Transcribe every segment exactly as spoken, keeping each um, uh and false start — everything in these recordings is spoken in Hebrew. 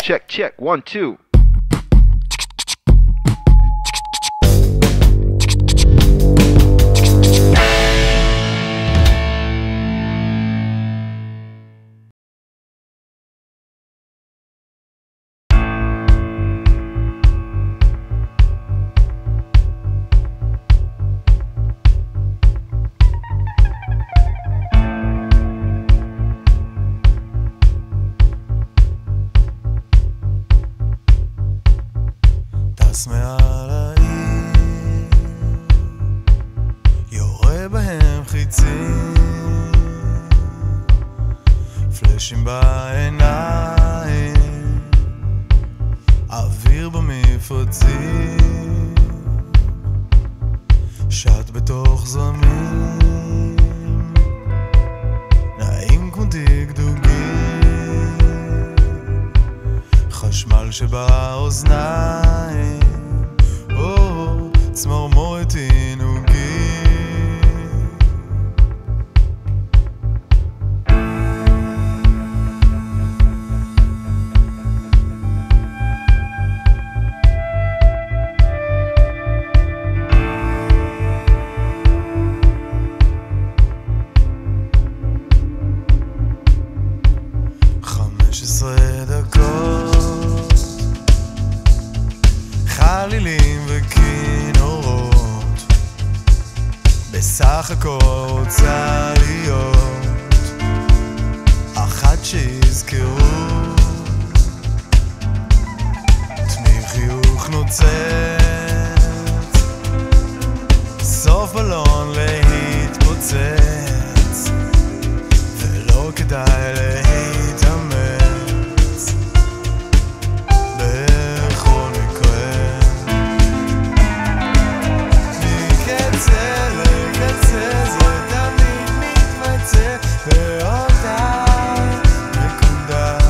check, check, one, two. מעל העיר יורה בהם חיצים פלשים בעיניים אוויר במפרצים שט בתוך זרמים נעים כמו דגדוגים חשמל שבאוזניים צמרמורת עינוגים חמש עשרה דקות חלילים וכינורות בסך הכל רוצה להיות אחת שיזכרו תמי חיוך נוצץ סוף בלון להתפוצץ ולא כדאי להתאמץ בכל מקרה מקצה לקצה זה תמיד מתמצא באותה נקודה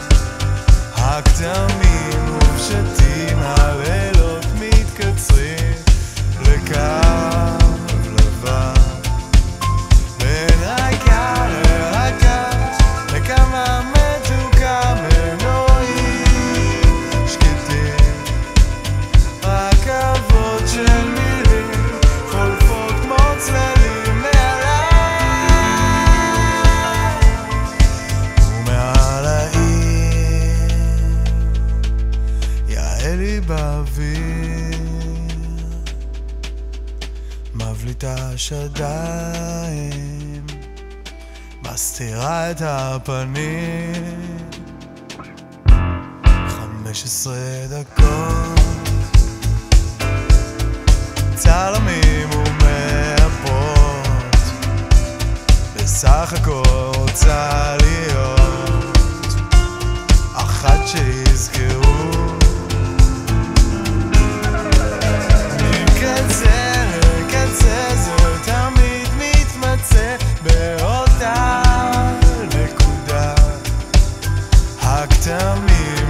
הכתמים מופשטים הלילות מתקצרים לקו לבן בין רקע לרקע לכמה מתוקה מנועים שקטים רכבות של מילים חולפות כמו צללים מעליי ומעל העיר יעלי באוויר מבליטה שדיים מסתירה את הפנים חמש עשרה דקות צלמים ומאפות בסך הכל רוצה להיות אחת שיזכרו מקצה לקצה זה תמיד מתמצא באותה נקודה הכתמים